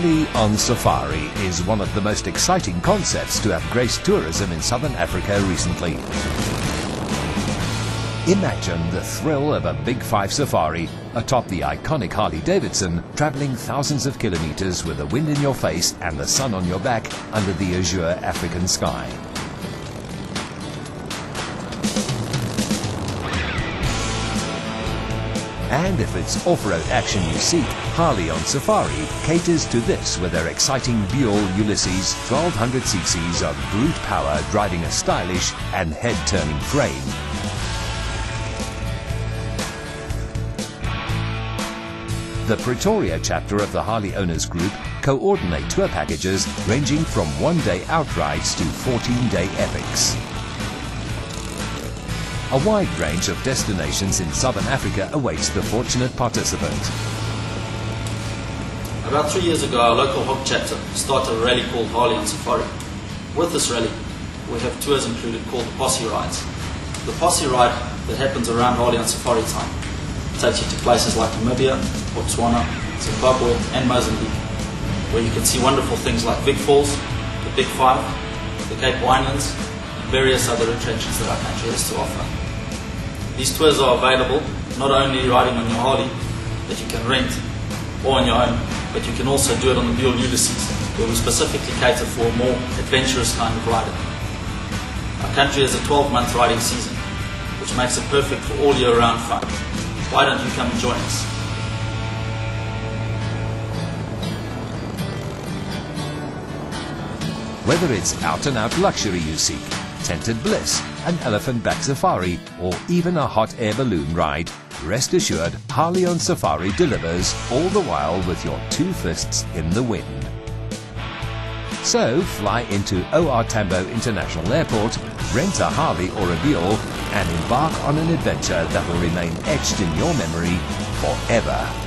Harley on Safari is one of the most exciting concepts to have graced tourism in southern Africa recently. Imagine the thrill of a Big 5 safari atop the iconic Harley-Davidson, traveling thousands of kilometers with the wind in your face and the sun on your back under the azure African sky. And if it's off-road action you seek, Harley on Safari caters to this with their exciting Buell Ulysses 1200 cc's of brute power driving a stylish and head-turning frame. The Pretoria chapter of the Harley Owners Group coordinate tour packages ranging from one-day outrides to 14-day epics. A wide range of destinations in southern Africa awaits the fortunate participant. About 3 years ago, our local HOG chapter started a rally called Harley on Safari. With this rally, we have tours included called the Posse Rides. The Posse Ride that happens around Harley on Safari time takes you to places like Namibia, Botswana, Zimbabwe and Mozambique, where you can see wonderful things like Big Falls, the Big 5, the Cape Winelands, and various other attractions that our country has to offer. These tours are available not only riding on your Harley that you can rent or on your own, but you can also do it on the Buell Ulysses, where we specifically cater for a more adventurous kind of rider. Our country has a 12-month riding season, which makes it perfect for all year-round fun. Why don't you come and join us? Whether it's out-and-out luxury you seek, tented bliss, an elephant-back safari, or even a hot air balloon ride, rest assured Harley on Safari delivers, all the while with your two fists in the wind. So fly into OR Tambo International Airport, rent a Harley or a Buell, and embark on an adventure that will remain etched in your memory forever.